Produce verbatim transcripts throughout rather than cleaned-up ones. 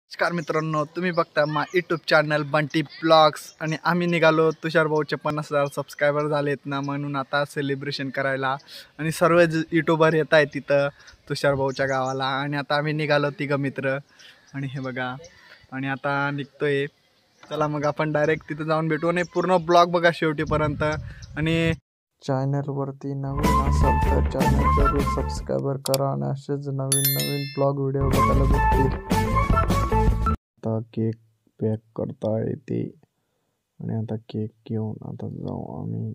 नमस्कार मित्रांनो, तुम्ही बघता मा यूट्यूब चॅनल बंटी ब्लॉग्स आणि आम्ही निघालो तुषार भाऊचे पन्नास हजार सबस्क्रायबर झालेत ना, म्हणून आता सेलिब्रेशन करायला आणि सर्व यूट्यूबर येत आहेत तिथं तुषार भाऊच्या गावाला. आणि आता आम्ही निघालो तिघं मित्र आणि हे बघा आणि आता निघतोय. चला मग आपण डायरेक्ट तिथं जाऊन भेटू आणि पूर्ण ब्लॉग बघा शेवटीपर्यंत. आणि चॅनलवरती नवीन असाल तर चॅनल जरूर सबस्क्राईबर करा आणि असेच नवीन नवीन ब्लॉग व्हिडिओ बघायला भेटतील. आता केक पॅक करता येते आणि आता केक घेऊन आता जाऊ आम्ही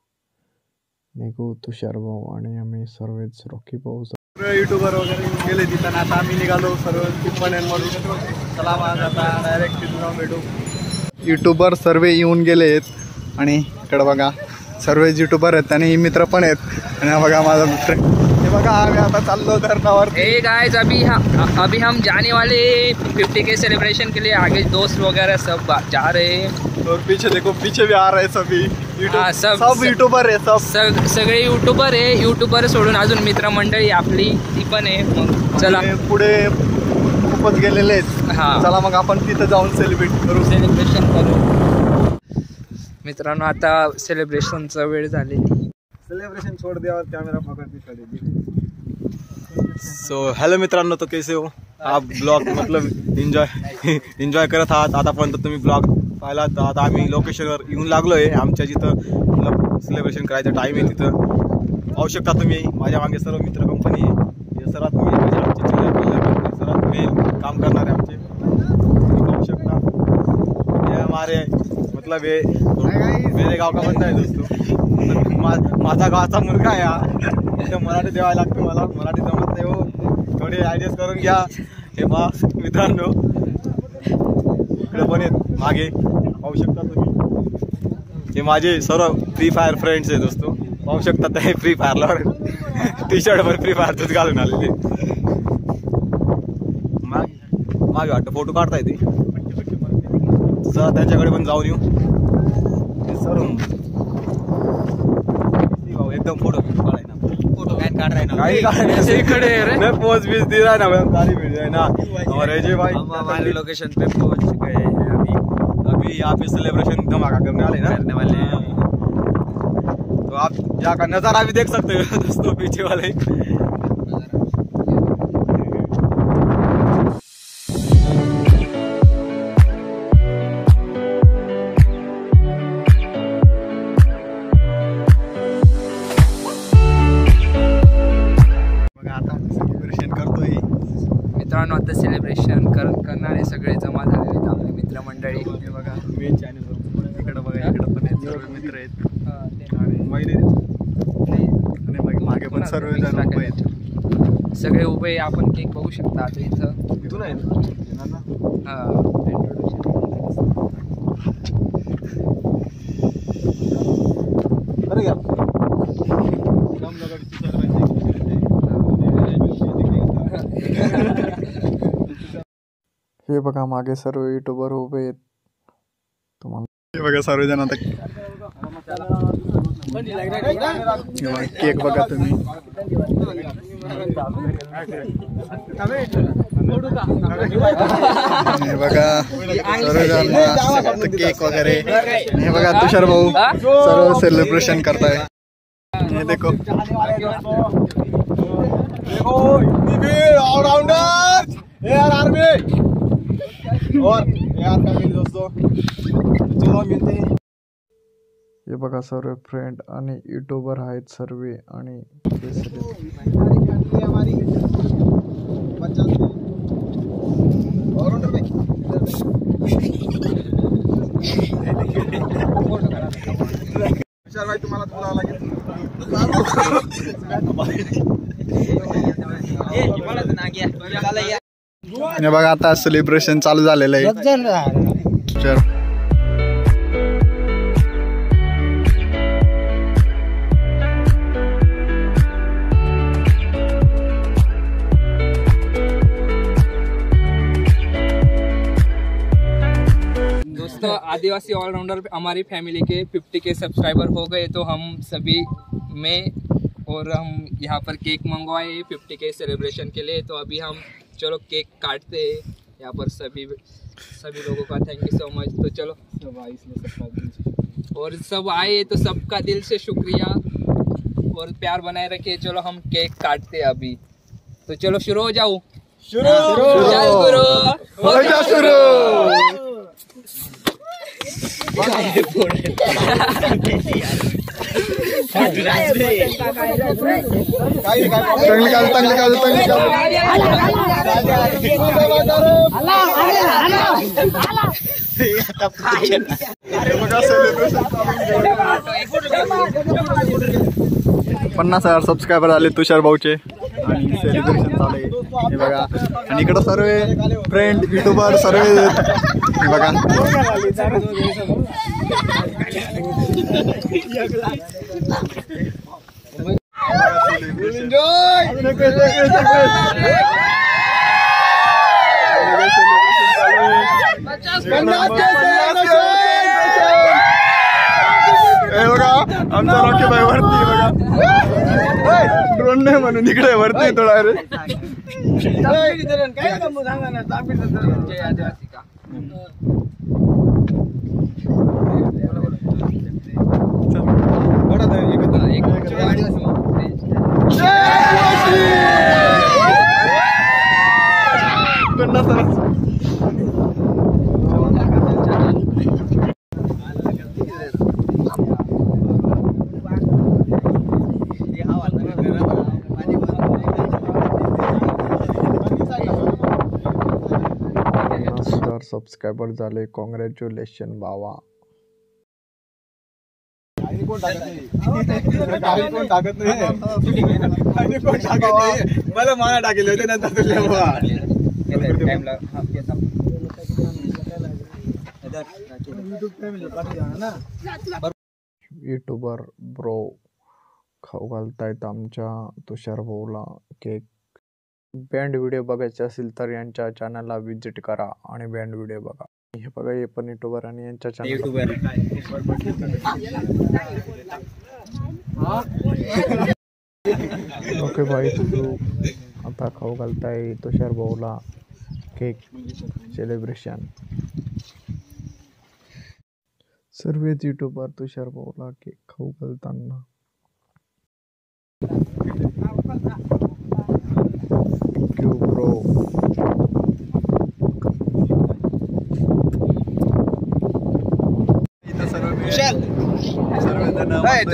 निघू तुषार भाऊ आणि आम्ही सर्वच रॉकी भाऊ सर्व युट्यूबर वगैरे गेले तिथं. आता आम्ही निघालो सर्व टिप्पण्यांमधून. चला मग आता डायरेक्ट तिथून जाऊन भेटू. युट्यूबर सर्व येऊन गेलेत आणि इकडं बघा सर्वच युट्यूबर आहेत आणि मित्र पण आहेत. आणि बघा माझा मित्र हे बघा आम्ही आता चाललो धरणावर. हे गाइस अभी हम अभी हम जाने वाले फिफ्टी के सेलिब्रेशन के लिए. आगे दोस्त वगैरह सब जा रहे हैं और पीछे देखो पीछे भी आ रहे हैं सभी हाँ, सब सब यूट्यूबर आहे. सब सग सगळे यूट्यूबर आहे. यूट्यूबर सोडून अजून मित्रमंडळी आपली ती पण आहे. मग चला पुढे खूपच गेलेले आहेत. हां चला मग आपण तिथं जाऊन सेलिब्रेट करू सेलिब्रेशन करू मित्रांनो. आता सेलिब्रेशनचा वेळ झालेली. सेलिब्रेशन छोड़ दिया और कैमरा पकड़ के खड़े. सो हेलो मित्रांनो, तो कैसे हो आप? ब्लॉग मतलब एन्जॉय एन्जॉय करत आहात आतापर्यंत तुम्ही ब्लॉग पाहिला. तर आता आम्ही लोकेशनवर येऊन लागलो आहे. आमच्या जिथं मतलब सेलिब्रेशन करायचं टाईम आहे तिथं पाहू शकता तुम्ही. माझ्या मागे सर्व मित्र कंपनी आहे. हे सर्वात मी म्हणजे आमचे सर्वात मेन काम करणारे आमचे पाहू शकता. हे हमारे मतलब हे मेरे गाव का बंदा आहे दोस्तो. माझा गावचा मुलगा आहे हा. इथं मराठी द्यावा लागतं मला. मराठी जमत नाही हो, थोडी ॲडजस्ट करून घ्या. हे बा मित्रांनो इकडे पण आहेत मागे पाहू शकता तुम्ही. हे माझे सर्व फ्री फायर फ्रेंड्स आहे दोस्तो. पाहू शकता ते फ्री फायरला टी शर्टवर फ्री फायरच घालून आलेले. मागे मागे वाटतं फोटो काढता येते. चला त्यांच्याकडे पण जाऊन येऊ. सर्व एकदम फोटो काढाय ना. फोटो काय काढाय ना काही काढायचं इकडे रे. पोज बीज दे रहा है ना मैम, ताली मिल जाए ना. और अजय भाई हमारे लोकेशन पे पहुंच गए हैं. अभी अभी यहाँ पे सेलिब्रेशन धमाका करने वाले ना करने वाले हैं. तो आप यहाँ का नज़ारा भी देख सकते हो दोस्तों पीछे वाले. मित्रांनो आता सेलिब्रेशन कर करणारे सगळे जमा झालेले आहेत आपले मित्रमंडळी. हे बघा मेन चॅनल इकडं बघा इकडं पण आहेत सर्व मित्र आहेत आणि महिने आणि मागे पण सर्व जण उभे आहेत. सगळे उभे. आपण केक बघू शकता आता इथं. इथून आहे हे बघा मागे सर्व युट्यूबर उभे आहेत. तुम्हाला हे बघा सर्वजण आता केक बघा तुम्ही. हे बघा सर्वजण केक वगैरे. हे बघा तुषार भाऊ सर्व सेलिब्रेशन करताय. हे देखो ऑलराउंडर यार आर्मी और यार फैमिली दोस्तों चलो मिलते हैं. हे बघा सर्व फ्रेंड आणि यूट्यूबर आहेत सर्व. आणि भाई तुम्हाला बोलावं लागेल. हे बघा आता सेलिब्रेशन चालू झालेलं आहे. दोस्तों आदिवासी ऑलराउंडर हमारी फैमिली के फिफ्टी के सब्सक्राइबर हो गए. तो हम सभी में और हम यहाँ पर केक मंगवाए फिफ्टी के सेलिब्रेशन के लिए। तो अभी हम चलो केक काटते हैं यहाँ पर सभी सभी लोगों का थैंक यू सो मच। तो चलो और सब आए तो सबका दिल से शुक्रिया और प्यार बनाए रखिए। चलो हम केक काटते हैं अभी, तो चलो शुरू हो जाओ। शुरू चल गुरु हो जा शुरू। तंग निकाल तंग निकाल तंग पन्नास हजार सबस्क्रायबर आले तुषार भाऊचे आणि सेलिब्रेशन चालू आहे हे बघा। आणि इकडं सर्व फ्रेंड युट्यूबर सर्व हे बघा। बघा आमचा रॉकी भाई वरती बघा, ड्रोन नाही म्हणून इकडे वरती थोडा रे। सबस्क्रायबर झाले, कॉंग्रॅच्युलेशन बाबा। मला मला टाकेल होते नंतर युट्यूबर ब्रो खाऊ घालतायत आमच्या तुषार भाऊला केक। बँड व्हिडिओ बघायचे असेल तर यांच्या चॅनलला विजिट करा आणि बँड व्हिडिओ बघा। हे बघा हे पण युट्यूबर आणि यांच्या चॅनल ओके भाई तुझू आता खाऊ घालताय तुषार भाऊला केक सेलिब्रेशन। सर्वच युट्यूबर तुषार भाऊला केक खाऊ घालताना ब्रो इथं सर्व सर्वजण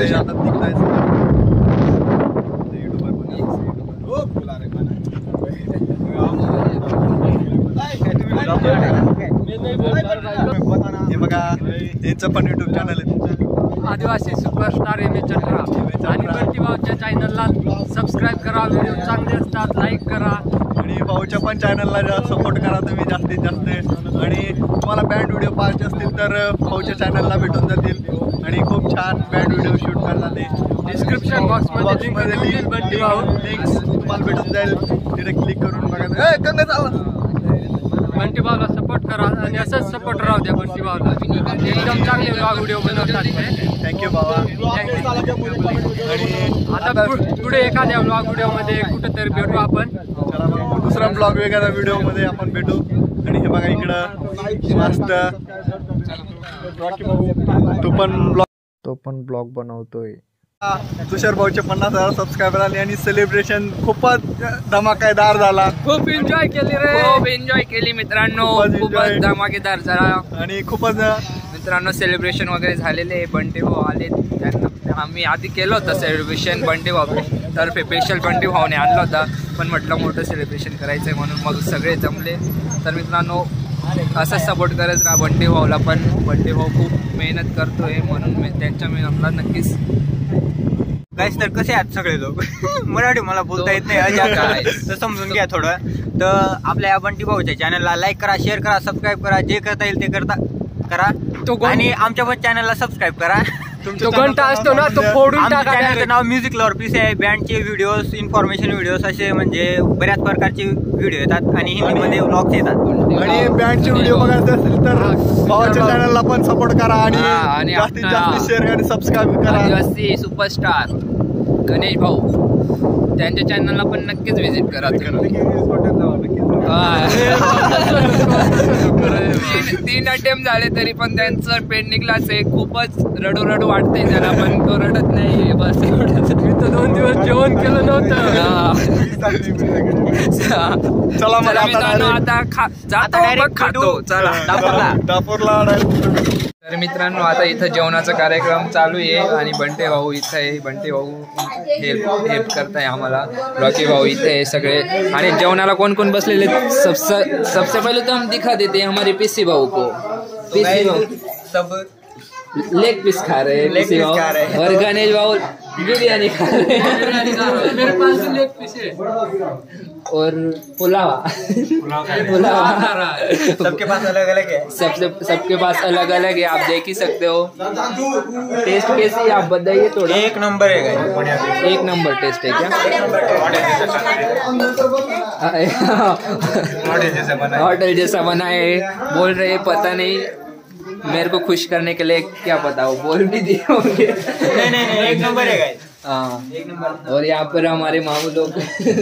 हे बघा यांचं पण युट्यूब चॅनल आहे आदिवासी सुपरस्टार एम एच चंद्रा आणि बंटी भाऊच्या चॅनलला सबस्क्राईब करा, व्हिडिओ चांगले असतात लाईक करा आणि भाऊच्या पण चॅनलला सपोर्ट करा तुम्ही जास्तीत जास्त। आणि तुम्हाला बँड व्हिडिओ पाहायचे असतील तर भाऊच्या चॅनलला भेटून जातील आणि खूप छान बँड व्हिडिओ शूट करतात ते। डिस्क्रिप्शन बॉक्समध्ये लिंक बंटी भाऊ लिंक्स तुम्हाला भेटून जाईल, तिथे क्लिक करून बघा। ए गंगा चालला बंटी भाऊला सपोर्ट करा आणि असंच सपोर्ट राहू द्या बंटी भाऊला, एकदम चांगले व्लॉग व्हिडिओ बनवतात ते। थँक्यू बाबा। आणि आता पुढे एखाद्या व्लॉग व्हिडिओमध्ये कुठेतरी भेटू आपण, दुसरा ब्लॉग वेगळ्या व्हिडिओ मध्ये आपण भेटू। आणि हे बघा इकडं मस्त तो पण ब्लॉग तो पण ब्लॉग बनवतोय। तुषार भाऊचे पन्नास हजार सबस्क्रायबर आले आणि सेलिब्रेशन खूपच धमाकेदार झाला। खूप एन्जॉय केली रे, खूप एन्जॉय केली मित्रांनो, खूपच धमाकेदार झाला आणि खूपच मित्रांनो सेलिब्रेशन वगैरे झालेले। बंटी भाऊ आले, त्यांना आम्ही आधी केलं होतं सेलिब्रेशन बंटी भाऊ तर्फे, स्पेशल बंटी भाऊने आणलं होतं, पण म्हटलं मोठं सेलिब्रेशन करायचं आहे म्हणून मग सगळे जमले। तर मित्रांनो असंच सपोर्ट करत राहा बंटी भाऊला पण, बंटी भाऊ खूप मेहनत करतोय म्हणून मी त्यांच्या मेहनतला नक्कीच गाईस। तर कसे आहेत सगळे लोक मराठी मला बोलता येत नाही अजात तर समजून घ्या थोडं। तर आपल्या या बंटी भाऊच्या चॅनलला लाईक करा, शेअर करा, सबस्क्राईब करा, जे करता येईल ते करता करा आणि आमच्या पण चॅनलला सबस्क्राईब करा। तो घंटा असतो ना तो फोडून टाका। चॅनलचं नाव म्युझिक लवर पीस आहे। बँडचे व्हिडिओज, इन्फॉर्मेशन व्हिडिओज असे म्हणजे बऱ्याच प्रकारचे व्हिडिओ येतात आणि हिंदीमध्ये व्लॉग्स येतात। आणि बँडचे व्हिडिओ बघायचे असतील तर भावाच्या चॅनलला पण सपोर्ट करा आणि जास्तीत जास्त शेअर आणि सबस्क्राईब करा। आदिवासी सुपरस्टार गणेश भाऊ त्यांच्या चॅनलला पण नक्कीच व्हिजिट करा। तीन तीन अटेम्प्ट झाले तरी पण त्यांचं पेन निघलाच आहे. खूपच रडू रडू वाटतंय त्याला, पण तो रडत नाही. बस एवढंच. मी तर दोन दिवस जेवण केलं नव्हतं. चला मग चला मित्रांनो, आता खा जातो मग खातो. चला दापोरला. तर मित्रांनो, आता इथं जेवणाचा कार्यक्रम चालू आहे आणि बंटे भाऊ इथं आहे. बंटे भाऊ हेल्प हेल्प करताय आम्हाला. रॉकी भाऊ इथे आहे सगळे. आणि जेवणाला कोण कोण बसलेले सबसे सबसे पहले तो हम दिखा देते हैं हमारे पीसी भाऊ को. पीसी भाऊ सब लेग पीस खा रहे हैं पीसी भाऊ, और गणेश भाऊ बिरयानी खा रहे हैं. मेरे पास भी लेग पीस है. और पुलावा पुलावा सबके पास अलग अलग है. सबसे सबके पास अलग अलग है. आप देख ही सकते हो. टेस्ट कैसी है आप बताइए थोड़ा. एक नंबर है guys. एक नंबर टेस्ट है क्या? होटल जैसा बना है बोल रहे. पता नहीं, मेरे को खुश करने के लिए क्या पता, वो बोल भी दिए होंगे. नहीं नहीं नहीं, एक नंबर है guys. हाँ. एक नंबर. और यहाँ पर हमारे मामू लोग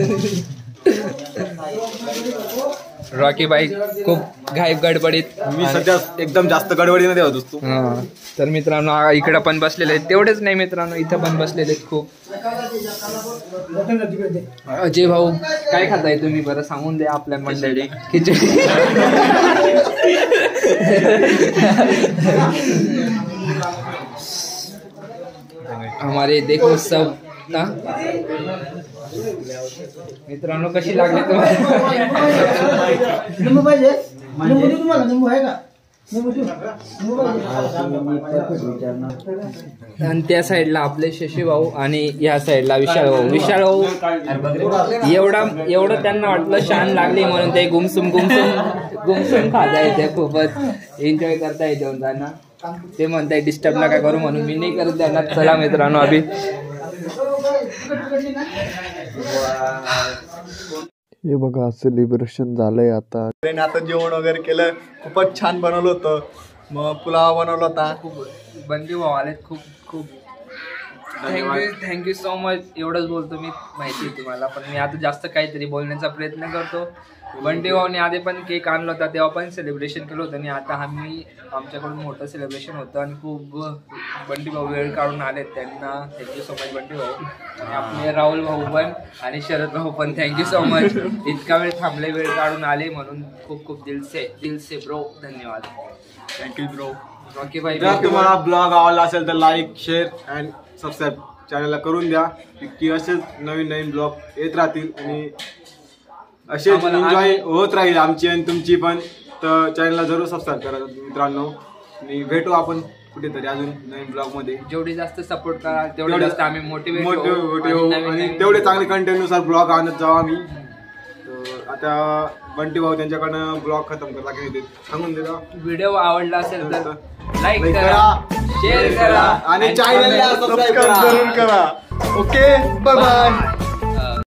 रॉकी भाई खूप घाईब गडबडीत. मी सध्या एकदम जास्त गडबडीमध्ये होत असतो. हा. तर मित्रांनो, इकडं पण बसलेले आहेत. तेवढेच नाही मित्रांनो, इथं पण बसलेले आहेत खूप. अजय भाऊ काय खाताय तुम्ही, बरं सांगून द्या आपल्या मंडळी. खिचडी. हमारे देखो सब ना मित्रांनो, कशी लागली तुम्हाला. लिंबू पाहिजे? लिंबू देऊ तुम्हाला? लिंबू आहे का? लिंबू देऊ? आणि त्या साईडला आपले शशी भाऊ आणि या साईडला विशाल भाऊ. विशाल भाऊ एवढा एवढं त्यांना वाटलं शान लागली म्हणून ते गुमसुम गुमसुम गुमसुम खाता येते. खूपच एन्जॉय करता येते त्यांना. ते म्हणताय डिस्टर्ब नका करू म्हणून मी नाही करत त्यांना. चला मित्रांनो, अभि हे बघा सेलिब्रेशन झालंय आता. आता जेवण वगैरे केलं. खूपच छान बनवलं होतं. मग पुलाव बनवला होता. खूप बंदी भाऊ आलेत. खूप खूप थँक्यू थँक्यू सो मच. एवढंच बोलतो मी, माहिती आहे तुम्हाला. पण मी आता जास्त काहीतरी बोलण्याचा प्रयत्न करतो. बंडी भाऊने आधी पण केक आणला होता, तेव्हा पण सेलिब्रेशन केलं होतं. आणि आता आम्ही आमच्याकडून मोठं सेलिब्रेशन होतं आणि खूप बंडी भाऊ वेळ काढून आलेत. त्यांना थँक्यू सो मच बंडी भाऊ. आणि आपले राहुल भाऊ पण आणि शरद भाऊ पण थँक्यू सो मच. इतका वेळ थांबले, वेळ काढून आले म्हणून खूप खूप दिलसे दिलसे ब्रो धन्यवाद. Thank you bro. रॉकी भाई, जर तुम्हाला ब्लॉग आवडला असेल तर लाईक, शेअर अँड सबस्क्राईब चॅनलला करून द्या, की असेच नवीन नवीन ब्लॉग येत राहतील आणि असेच एन्जॉय होत राहील आमची आणि तुमची पण. तर चॅनलला जरूर सबस्क्राईब करा मित्रांनो. आणि भेटू आपण कुठेतरी अजून नवीन ब्लॉग मध्ये. जेवढी जास्त सपोर्ट करा तेवढे जास्त आम्ही मोटिवेट मोठे होऊ आणि तेवढे चांगले कंटेंटनुसार ब्लॉग आणत जाऊ आम्ही. तर आता बंटी भाऊ त्यांच्याकडनं ब्लॉग खतम करता की सांगून देता. व्हिडिओ आवडला असेल तर लाईक Like करा, करा, शेअर करा आणि चॅनलला सबस्क्राईब जरूर करा. Okay, bye bye.